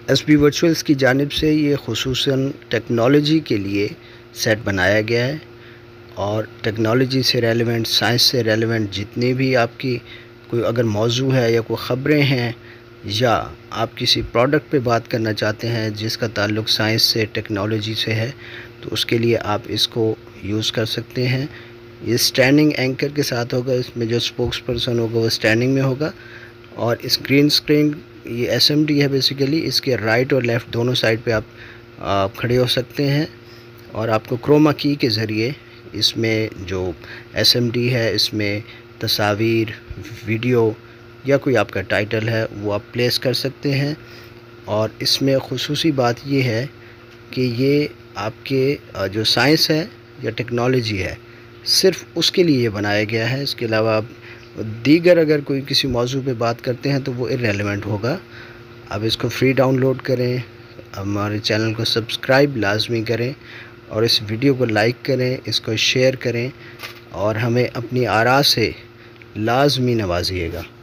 S B ورچوئلز کی جانب سے یہ خصوصاً ٹیکنالوجی کے لیے سیٹ بنایا گیا ہے، اور ٹیکنالوجی سے ریلیونٹ، سائنس سے ریلیونٹ جتنی بھی آپ کی کوئی اگر موضوع ہے یا کوئی خبریں ہیں، یا آپ کسی پروڈکٹ پہ بات کرنا چاہتے ہیں جس کا تعلق سائنس سے، ٹیکنالوجی سے ہے، تو اس کے لیے آپ اس کو یوز کر سکتے ہیں۔ یہ اسٹینڈنگ اینکر کے ساتھ ہوگا، اس میں جو اسپوکس پرسن ہوگا وہ اسٹینڈنگ میں ہوگا، اور اسکرین یہ ایس ایم ڈی ہے بیسیکلی، اس کے رائٹ اور لیفٹ دونوں سائڈ پہ آپ کھڑے ہو سکتے ہیں، اور آپ کو کروما کی کے ذریعے اس میں جو ایس ایم ڈی ہے اس میں تصاویر، ویڈیو یا کوئی آپ کا ٹائٹل ہے وہ آپ پلیس کر سکتے ہیں۔ اور اس میں خصوصی بات یہ ہے کہ یہ آپ کے جو سائنس ہے یا ٹیکنالوجی ہے صرف اس کے لیے یہ بنایا گیا ہے، اس کے علاوہ آپ دیگر اگر کوئی کسی موضوع پہ بات کرتے ہیں تو وہ ارریلیونٹ ہوگا۔ اب اس کو فری ڈاؤن لوڈ کریں، ہمارے چینل کو سبسکرائب لازمی کریں، اور اس ویڈیو کو لائک کریں، اس کو شیئر کریں، اور ہمیں اپنی آراء سے لازمی نوازیے گا۔